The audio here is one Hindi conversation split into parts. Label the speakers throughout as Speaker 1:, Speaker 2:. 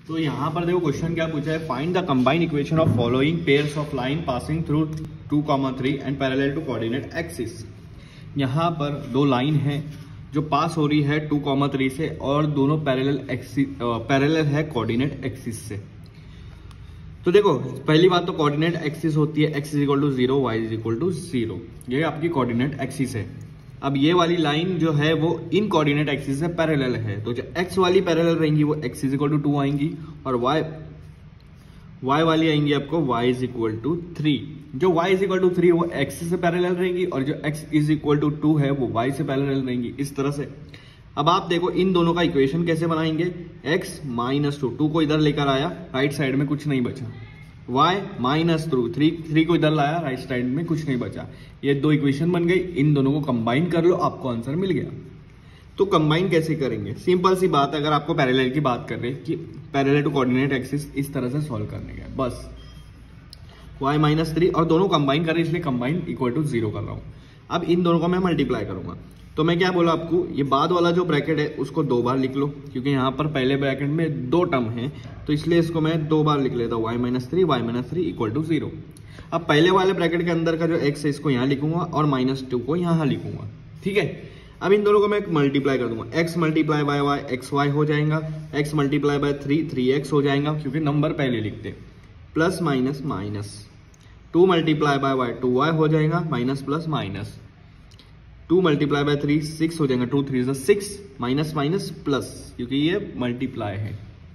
Speaker 1: तो यहाँ पर देखो क्वेश्चन क्या पूछा है, find the combined equation of following pairs of line passing through 2,3 and parallel to coordinate axis. यहाँ पर दो लाइन है जो पास हो रही है 2,3 से और दोनों पैरेलल है कोऑर्डिनेट एक्सिस से। तो देखो पहली बात तो कोऑर्डिनेट एक्सिस होती है x = 0 y = 0, ये आपकी कोऑर्डिनेट एक्सिस है। अब ये वाली लाइन जो है वो इन कोऑर्डिनेट एक्सिस से पैरेलल है, तो जो x वाली पैरेलल रहेंगी वो x = 2 आएंगी और y वाली आएंगी आपको y = 3। जो y = 3 वो x से पैरेलल रहेंगी और जो x = 2 है वो y से पैरेलल रहेंगी, इस तरह से। अब आप देखो इन दोनों का इक्वेशन कैसे बनाएंगे, x - 2 को इधर लेकर आया, राइट साइड में कुछ नहीं बचा, y - 3 को इधर लाया, राइट साइड में कुछ नहीं बचा। ये दो इक्वेशन बन गई, इन दोनों को कंबाइन कर लो, आपको आंसर मिल गया। तो कंबाइन कैसे करेंगे, सिंपल सी बात है, अगर आपको पैरेलल की बात कर रहे हैं कि पैरेलल टू कोऑर्डिनेट एक्सिस, इस तरह से सॉल्व करने का बस y - 3 और दोनों कंबाइन कर रहे हैं, इसलिए कंबाइन = 0 कर रहा हूं। अब इन दोनों को मैं मल्टीप्लाई करूंगा, तो मैं क्या बोला आपको, ये बाद वाला जो ब्रैकेट है उसको 2 बार लिख लो, क्योंकि यहाँ पर पहले ब्रैकेट में 2 टर्म है, तो इसलिए इसको मैं 2 बार लिख लेता हूँ, y - 3 = 0। अब पहले वाले ब्रैकेट के अंदर का जो x है इसको यहाँ लिखूंगा और -2 को यहाँ लिखूंगा, ठीक है। अब इन दोनों को मैं मल्टीप्लाई कर दूंगा, x × y xy हो जाएगा, x × 3 3x हो जाएगा, क्योंकि नंबर पहले लिखते, plus minus minus, 2 × y 2y हो जाएगा, माइनस प्लस माइनस, 2 × 3 6 हो जाएगा, 2 3 6, माइनस माइनस प्लस, क्योंकि ये मल्टीप्लाई है,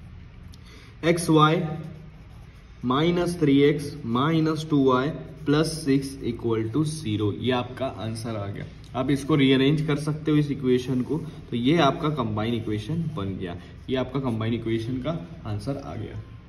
Speaker 1: xy -3x - 2y + 6 = 0। ये आपका आंसर आ गया। आप इसको रीअरेंज कर सकते हो इस इक्वेशन को, तो ये आपका कंबाइन इक्वेशन बन गया, ये आपका कंबाइन इक्वेशन का आंसर आ गया।